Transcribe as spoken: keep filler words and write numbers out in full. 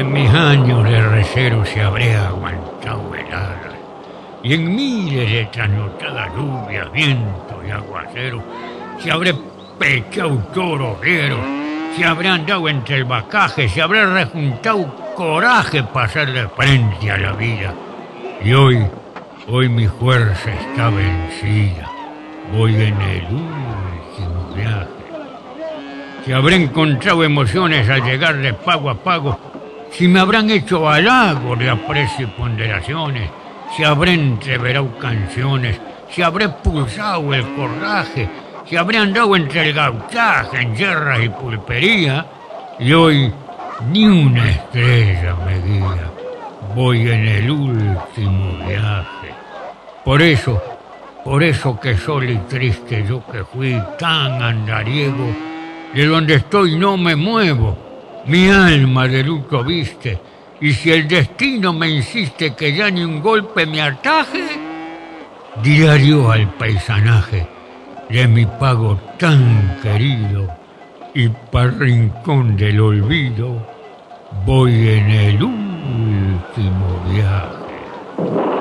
En mis años de recero se habré aguantado heladas, y en miles de trasnochadas lluvias, viento y aguacero, se habré pechado toros rieros, se habré andado entre el bacaje, se habré rejuntado coraje para hacerle frente a la vida. Y hoy, hoy mi fuerza está vencida, voy en el último viaje. Se habré encontrado emociones al llegar de pago a pago, si me habrán hecho halagos de aprecio y ponderaciones, si habré entreverado canciones, si habré pulsado el cordaje, si habré andado entre el gauchaje, en yerras y pulpería, y hoy ni una estrella me guía, voy en el último viaje. Por eso, por eso que solo y triste yo que fui tan andariego, de donde estoy no me muevo, mi alma de luto viste, y si el destino me insiste que ya ni un golpe me ataje, diario al paisanaje de mi pago tan querido, y para rincón del olvido voy en el último viaje.